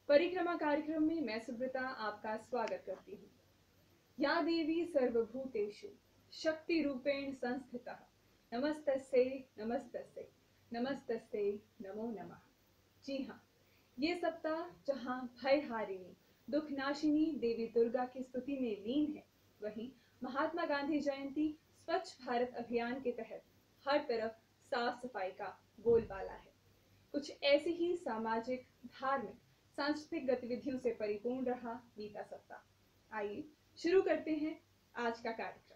परिक्रमा कार्यक्रम में मैं सुब्रता आपका स्वागत करती हूँ। या देवी सर्वभूतेषु शक्ति रूपेण संस्थितः नमस्तस्यै नमस्तस्यै नमस्तस्यै नमो नमः। जी हाँ, ये सप्ताह जहाँ भयहारिणी दुखनाशिनी देवी दुर्गा की स्तुति में लीन है, वहीं महात्मा गांधी जयंती स्वच्छ भारत अभियान के तहत हर तरफ साफ सफाई का बोलबाला है। कुछ ऐसी ही सामाजिक, धार्मिक, सांस्कृतिक गतिविधियों से परिपूर्ण रहा बीता सप्ताह। आइए शुरू करते हैं आज का कार्यक्रम।